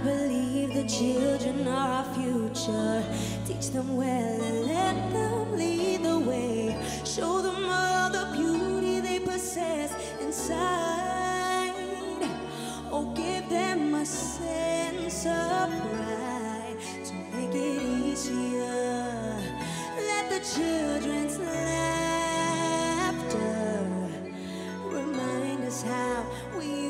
believe the children are our future. Teach them well and let them lead the way. Show them all the beauty they possess inside. Oh, give them a sense of pride to make it easier. Let the children's laughter remind us how we